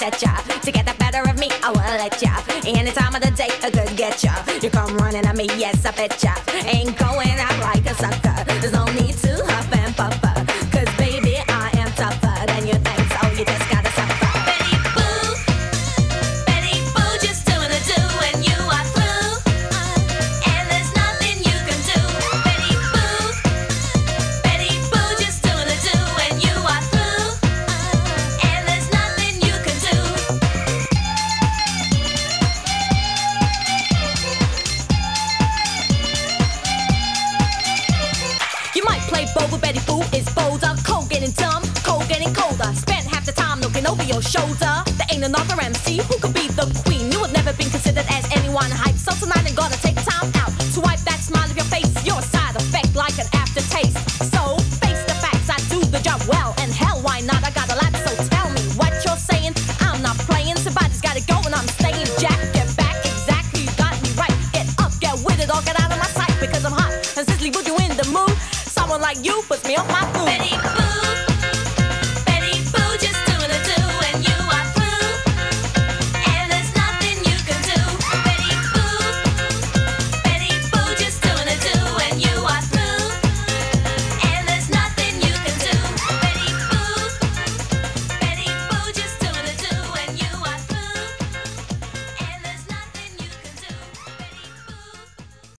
set ya. To get the better of me, I will let ya. Any time of the day, I could get ya. You come running at me, yes, I bet ya. Ain't going out like a sucker. There's no need to huff and puff. Cause baby, I am tougher than you think, so you just gotta suffer. Betty Boo, just doing the do when you are through. And there's nothing you can do. Betty Boo, just doing the do when you are through. And there's nothing you can do. You might play bold, but Betty Boo is bolder. Cold getting dumb, cold getting colder. Spent half the time looking over your shoulder. There ain't another MC who could be the queen. You have never been considered as anyone hype, so tonight I'm gonna take time out to wipe that smile off your face. You're a side effect like an aftertaste. So face the facts, I do the job well, and hell, why not? I got a lot, so tell me what you're saying. I'm not playing, somebody's gotta go, and I'm staying. Jack, get back, exactly, you got me right. Get up, get with it, or get out of my sight, because I'm hot and sizzly. Would you in the mood? Someone like you puts me on my food. Betty Boo.